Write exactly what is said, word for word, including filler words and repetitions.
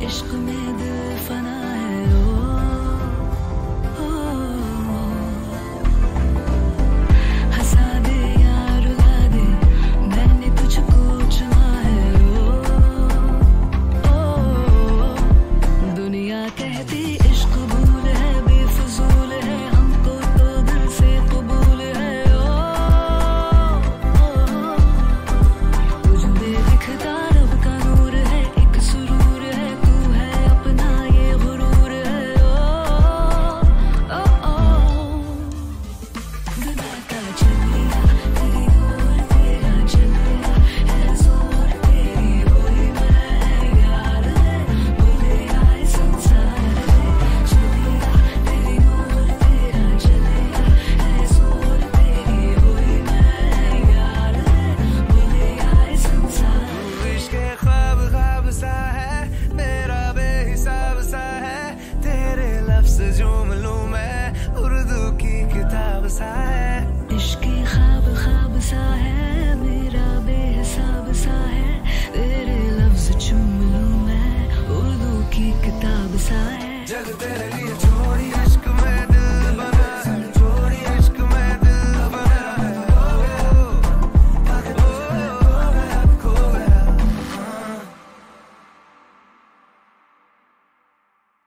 इश्क में दिल फना है ओ, ओ, हंसा दे या रुला दे मैंने तुझको चुना है ओ, ओ, दुनिया कहती इश्क भूल है बेफजूल है हमको तो दिल से कबूल है ओ, ओ, तुझ में दिखता रब का नूर है एक सुरूर है तू है अपना ये गुरूर है ओ, ओ, ओ, दिमागा चलेया तेरी ओर तेरा चलेया है जोर तेरी वही मैं यार है बोले आए संसार है चलेया तेरी ओर तेरा चलेया है जोर तेरी वही मैं यार है बोले आए संसार। इश्क ख्वाब ख्वाब सा है मेरा बेहिसाब सा है तेरे लफ्ज झूम लूं मैं उर्दू की किताब सा है। इश्क ख्वाब ख्वाब सा है मेरा बेहिसाब सा है तेरे लफ्ज चूम लूं मैं उर्दू की किताब सा है। जग तेरे लिए छोड़ी इश्क में